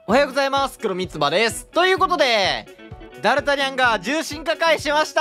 おはようございます。黒三つ葉です。ということで、ダルタニャンが重心化開しました。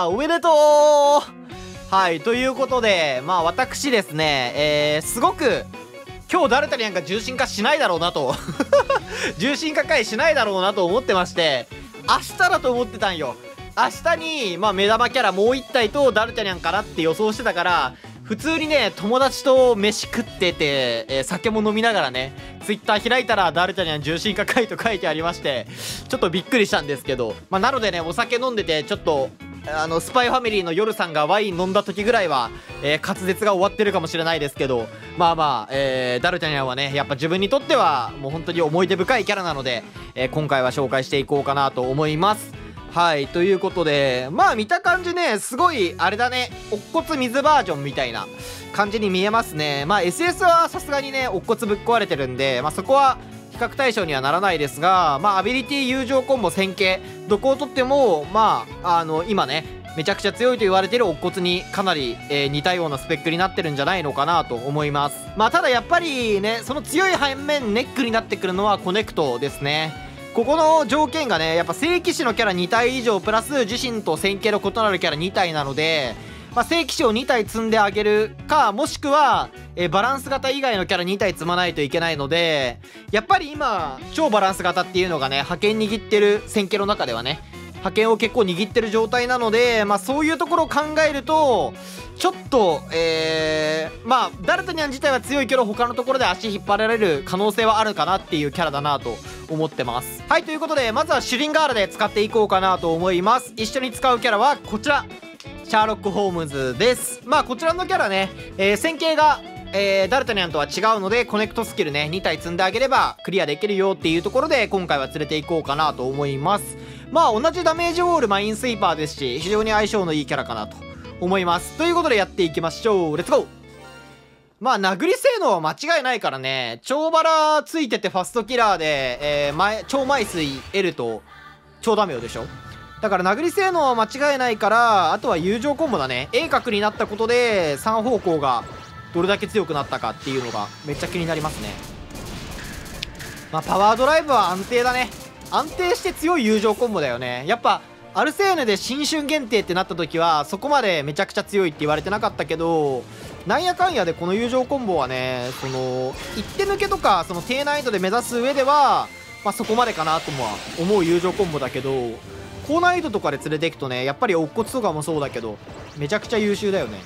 おめでとう。はい、ということで、私ですね、すごく、今日ダルタニャンが重心化しないだろうなと、重心化開しないだろうなと思ってまして、明日だと思ってたんよ。明日に、目玉キャラもう1体とダルタニャンかなって予想してたから、普通にね、友達と飯食ってて、酒も飲みながらね、ツイッター開いたらダルタニャン重心化回と書いてありまして、ちょっとびっくりしたんですけど、なのでね、お酒飲んでて、ちょっと、スパイファミリーの夜さんがワイン飲んだ時ぐらいは、滑舌が終わってるかもしれないですけど、ダルタニャンはね、やっぱ自分にとっては、もう本当に思い出深いキャラなので、今回は紹介していこうかなと思います。はい、ということで、見た感じね、すごい、あれだね、乙骨水バージョンみたいな感じに見えますね。SS はさすがにね、乙骨ぶっ壊れてるんで、そこは比較対象にはならないですが、アビリティ友情コンボ線形、どこをとっても、今ね、めちゃくちゃ強いと言われてる乙骨にかなり、似たようなスペックになってるんじゃないのかなと思います。ただやっぱりね、その強い反面、ネックになってくるのはコネクトですね。ここの条件がね、やっぱ聖騎士のキャラ2体以上プラス自身と線形の異なるキャラ2体なので、聖騎士を2体積んであげるか、もしくは、バランス型以外のキャラ2体積まないといけないので、やっぱり今超バランス型っていうのがね、覇権握ってる線形の中ではね、覇権を結構握ってる状態なので、そういうところを考えるとちょっとダルタニャン自体は強いけど他のところで足引っ張られる可能性はあるかなっていうキャラだなと思ってます。はい、ということでまずはシュリンガールで使っていこうかなと思います。一緒に使うキャラはこちら、シャーロック・ホームズです。こちらのキャラね、線形がダルタニャンとは違うのでコネクトスキルね2体積んであげればクリアできるよっていうところで今回は連れていこうかなと思います。同じダメージウォールマインスイーパーですし、非常に相性のいいキャラかなと思います。ということでやっていきましょう。レッツゴー。殴り性能は間違いないからね、超バラついててファストキラーで、超枚数 L と超ダメよでしょ。だから殴り性能は間違いないから、あとは友情コンボだね。鋭角になったことで3方向がどれだけ強くなったかっていうのがめっちゃ気になりますね。パワードライブは安定だね。安定して強い友情コンボだよね。やっぱアルセーヌで新春限定ってなった時はそこまでめちゃくちゃ強いって言われてなかったけど、なんやかんやでこの友情コンボはね、その一手抜けとかその低難易度で目指す上ではそこまでかなとも思う友情コンボだけど、高難易度とかで連れていくとね、やっぱり乙骨とかもそうだけどめちゃくちゃ優秀だよね。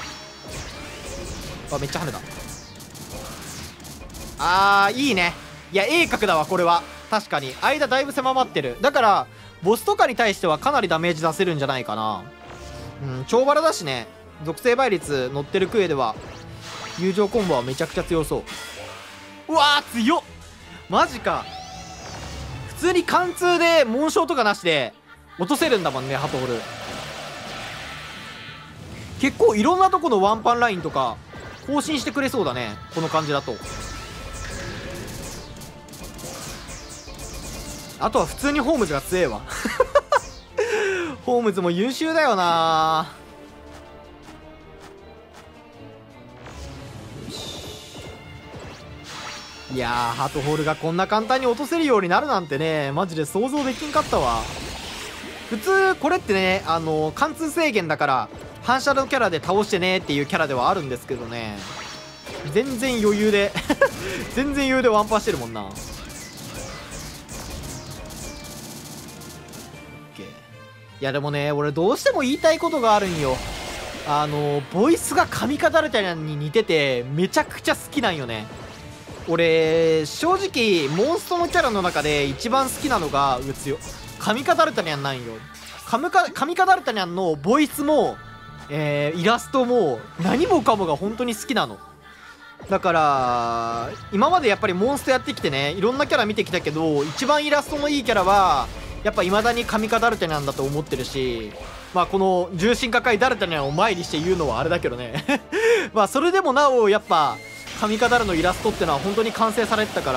めっちゃ跳ねた。いいね。いや鋭角だわこれは。確かに間だいぶ狭まってる。だからボスとかに対してはかなりダメージ出せるんじゃないかな。超バラだしね、属性倍率乗ってる上では友情コンボはめちゃくちゃ強そう。うわー強っ、マジか。普通に貫通で紋章とかなしで落とせるんだもんね、ハトホル。結構いろんなとこのワンパンラインとか更新してくれそうだね、この感じだと。あとは普通にホームズが強えわホームズも優秀だよな。いやー、ハトホールがこんな簡単に落とせるようになるなんてね、マジで想像できんかったわ。普通これってね、貫通制限だから反射のキャラで倒してねっていうキャラではあるんですけどね、全然余裕で全然余裕でワンパンしてるもんな。いやでもね、俺どうしても言いたいことがあるんよ。ボイスが神語ダルタニャンに似ててめちゃくちゃ好きなんよね。俺正直モンストのキャラの中で一番好きなのが神語ダルタニャンなんよ。神語ダルタニャンのボイスも、イラストも何もかもが本当に好きなの。だから今までやっぱりモンストやってきてね、いろんなキャラ見てきたけど一番イラストのいいキャラはやっぱ未だに神語ダルタニャンだと思ってるし、この重心化界ダルタニャンを前にして言うのはあれだけどねそれでもなおやっぱ神語ダルのイラストってのは本当に完成されてたから、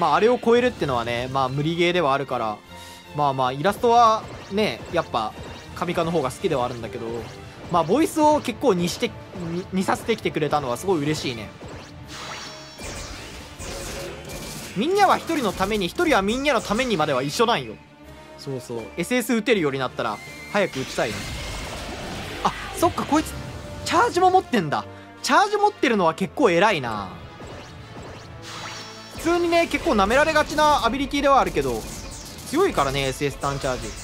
あれを超えるってのはね、無理ゲーではあるから、イラストはねやっぱ神語の方が好きではあるんだけど、ボイスを結構似させてきてくれたのはすごい嬉しいね。 みんなは一人のために、一人はみんなのためにまでは一緒なんよ。そうそう、 SS 打てるようになったら早く打ちたいね。あ、そっか、こいつチャージも持ってんだ。チャージ持ってるのは結構偉いな。普通にね、結構舐められがちなアビリティではあるけど強いからね、 SS ターンチャージ。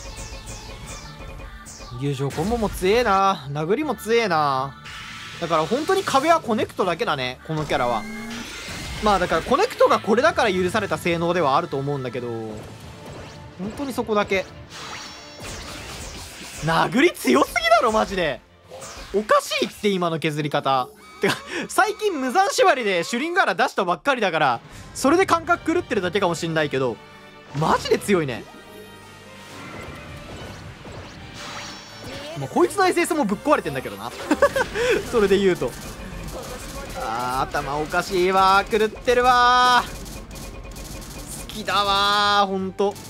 友情コンボも強えな、殴りも強えな。だから本当に壁はコネクトだけだね、このキャラは。まあだからコネクトがこれだから許された性能ではあると思うんだけど、本当にそこだけ。殴り強すぎだろマジで。おかしいって今の削り方。てか最近無残縛りでシュリンガーラ出したばっかりだから、それで感覚狂ってるだけかもしんないけど、マジで強いね。もうこいつの SS もぶっ壊れてんだけどなそれで言うと、頭おかしいわ、狂ってるわ、好きだわほんと。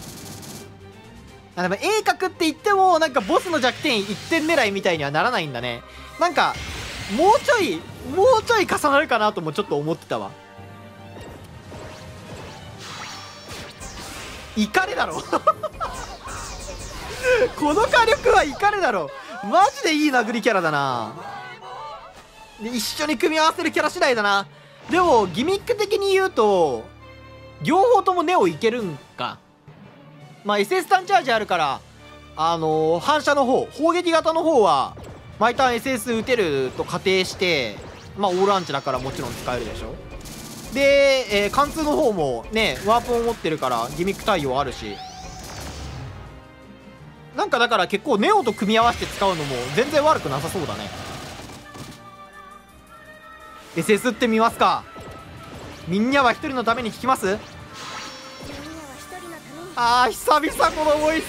でも鋭角って言ってもなんかボスの弱点1点狙いみたいにはならないんだね。なんかもうちょい重なるかなともちょっと思ってたわ。怒れだろこの火力は怒れだろ。マジでいい殴りキャラだな。で一緒に組み合わせるキャラ次第だな。でもギミック的に言うと両方ともネオいけるんか。まあ SS ターンチャージあるから反射の方、砲撃型の方は毎ターン SS 撃てると仮定して、まあオールアンチだからもちろん使えるでしょ。で、貫通の方もねワープを持ってるからギミック対応あるし、なんかだから結構ネオと組み合わせて使うのも全然悪くなさそうだね。 SS ってみますか。みんなは一人のために聞きます。あー久々このボイス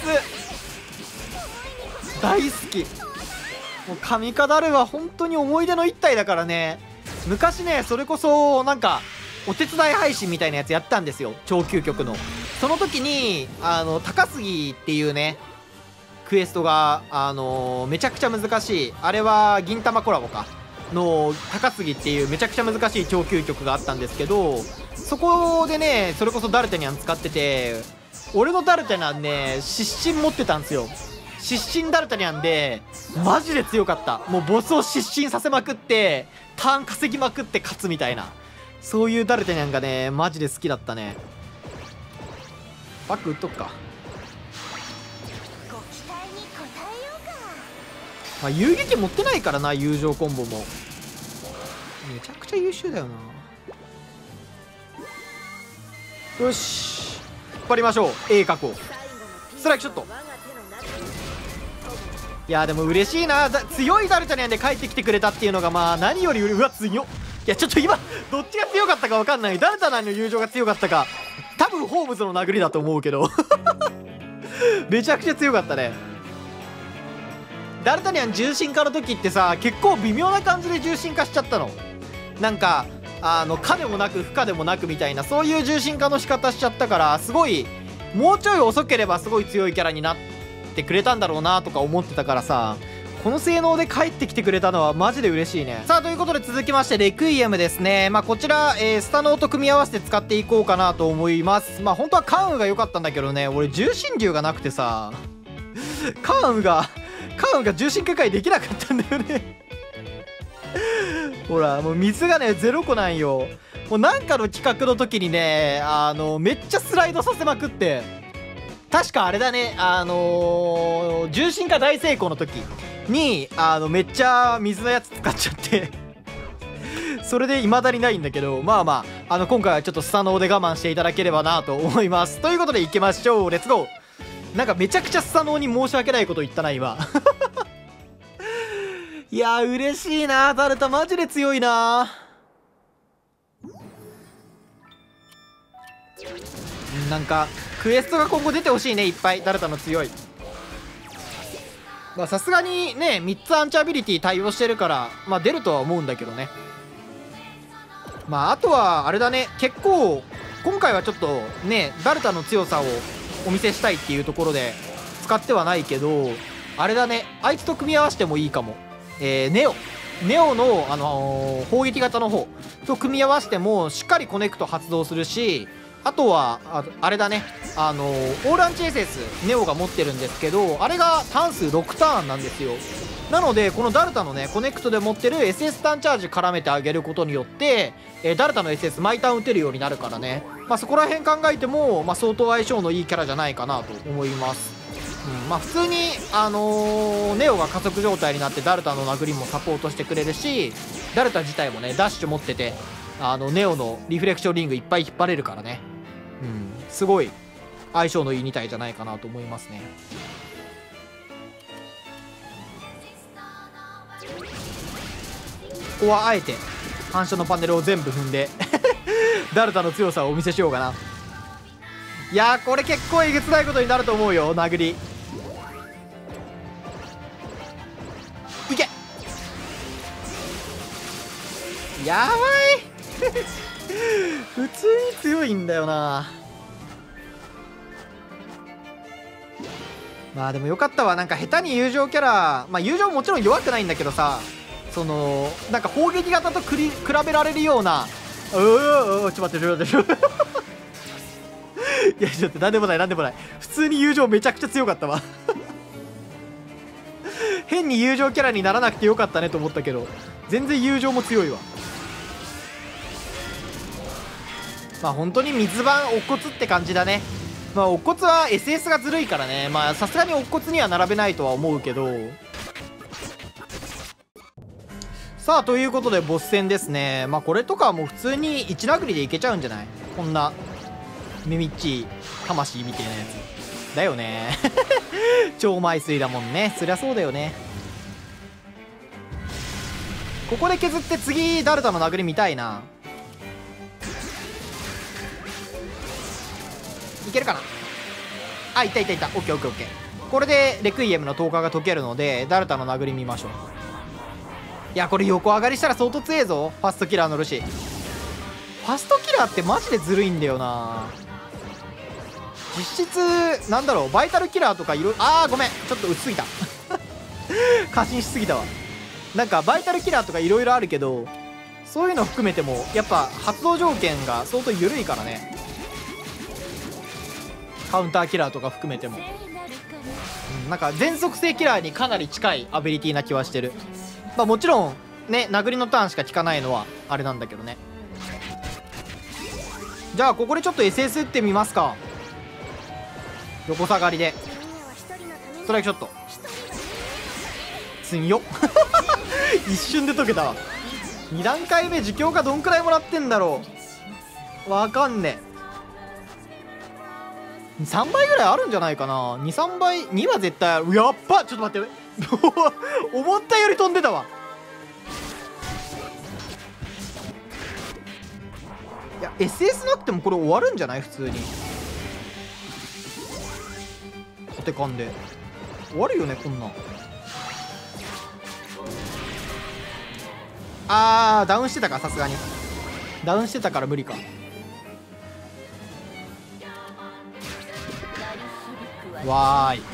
大好き。もうカミカダルは本当に思い出の一体だからね。昔ねそれこそなんかお手伝い配信みたいなやつやったんですよ、超究極の。その時に高杉っていうねクエストがめちゃくちゃ難しい、あれは銀魂コラボかの高杉っていうめちゃくちゃ難しい超究極があったんですけど、そこでねそれこそダルテニャン使ってて、俺のダルテニャンね失神持ってたんですよ。失神ダルテニャンでマジで強かった。もうボスを失神させまくってターン稼ぎまくって勝つみたいな、そういうダルテニャンがねマジで好きだったね。バック打っとくか。まあ遊撃持ってないからな、友情コンボもめちゃくちゃ優秀だよな。よし引っ張りましょう A 角を。ストライクショット。いやでも嬉しいな、強いダルテニャンで帰ってきてくれたっていうのがまあ何よりうわ強っ。いやちょっと今どっちが強かったか分かんない。ダルテニャンの友情が強かったか、多分ホームズの殴りだと思うけどめちゃくちゃ強かったね。ダルタニャン重心化の時ってさ結構微妙な感じで重心化しちゃったの。なんか可でもなく不可でもなくみたいな、そういう重心化の仕方しちゃったから、すごいもうちょい遅ければすごい強いキャラになってくれたんだろうなとか思ってたからさ、この性能で帰ってきてくれたのはマジで嬉しいね。さあということで続きましてレクイエムですね。まあこちら、スタノーと組み合わせて使っていこうかなと思います。まあ本当は関羽が良かったんだけどね、俺重心流がなくてさ関羽が重心化解できなかったんだよねほらもう水がね0個なんよ。もうなんかの企画の時にねめっちゃスライドさせまくって、確かあれだね重心化大成功の時にめっちゃ水のやつ使っちゃってそれで未だにないんだけど、まあまあ今回はちょっとスタノーで我慢していただければなと思います。ということでいきましょう、レッツゴー。なんかめちゃくちゃスタノーに申し訳ないこと言ったな今いやー嬉しいな、ダルタマジで強いな。なんかクエストが今後出てほしいね、いっぱい。ダルタの強い、まあさすがにね3つアンチアビリティ対応してるからまあ出るとは思うんだけどね。まああとはあれだね、結構今回はちょっとねダルタの強さをお見せしたいっていうところで使ってはないけど、あれだね、あいつと組み合わせてもいいかも。ネオネオの、砲撃型の方と組み合わせてもしっかりコネクト発動するし、あとはあれだね、オールアンチ SS ネオが持ってるんですけど、あれがターン数6ターンなんですよ。なのでこのダルタのねコネクトで持ってる SS ターンチャージ絡めてあげることによって、ダルタの SS 毎ターン打てるようになるからね、そこら辺考えても、相当相性のいいキャラじゃないかなと思います。普通にネオが加速状態になってダルタの殴りもサポートしてくれるし、ダルタ自体もねダッシュ持っててネオのリフレクションリングいっぱい引っ張れるからね、すごい相性のいい2体じゃないかなと思いますね。ここはあえて反射のパネルを全部踏んでダルタの強さをお見せしようかな。いやーこれ結構えげつないことになると思うよ。殴りいけ、やばい普通に強いんだよな。でもよかったわ。なんか下手に友情キャラ、友情もちろん弱くないんだけどさ、なんか砲撃型と比べられるような、ちょっと待っていやちょっとなんでもない普通に友情めちゃくちゃ強かったわ変に友情キャラにならなくてよかったねと思ったけど、全然友情も強いわ。本当に水盤乙骨って感じだね。乙骨は SS がずるいからね、さすがに乙骨には並べないとは思うけど。さあということでボス戦ですね。これとかはもう普通に1殴りでいけちゃうんじゃない？こんなめみっちい魂みたいなやつだよね超枚数だもんね。そりゃそうだよね。ここで削って次ダルタの殴り見たいな。いけるかな。いったオッケーオッケーオッケー。これでレクイエムの10日が解けるのでダルタの殴り見ましょう。いやこれ横上がりしたら相当強えぞ。ファストキラーのルシ、ファストキラーってマジでずるいんだよな。実質なんだろう、バイタルキラーとかいろいろ、ごめんちょっと薄すぎた過信しすぎたわ。なんかバイタルキラーとかいろいろあるけど、そういうの含めてもやっぱ発動条件が相当緩いからね。カウンターキラーとか含めても、なんか全速性キラーにかなり近いアビリティな気はしてる。もちろんね殴りのターンしか効かないのはあれなんだけどね。じゃあここでちょっと SS 打ってみますか。横下がりでストライクショット強っ一瞬で解けたわ。2段階目自強がどんくらいもらってんだろう、わかんねえ。3倍ぐらいあるんじゃないかな。23倍、2は絶対ある。やっぱちょっと待って思ったより飛んでたわ。いや SS なくてもこれ終わるんじゃない普通に。コテカンで終わるよねこんなん。ダウンしてたか、さすがにダウンしてたから無理か。わーい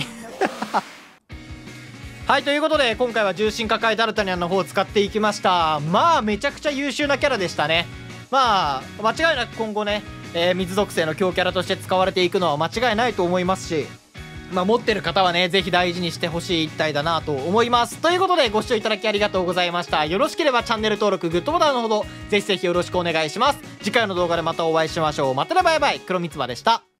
はい、ということで今回は重心抱えダルタニャンの方を使っていきました。めちゃくちゃ優秀なキャラでしたね。間違いなく今後ね、水属性の強キャラとして使われていくのは間違いないと思いますし、持ってる方はねぜひ大事にしてほしい一体だなと思います。ということでご視聴いただきありがとうございました。よろしければチャンネル登録グッドボタンのほどぜひぜひよろしくお願いします。次回の動画でまたお会いしましょう。またね、バイバイ。黒みつばでした。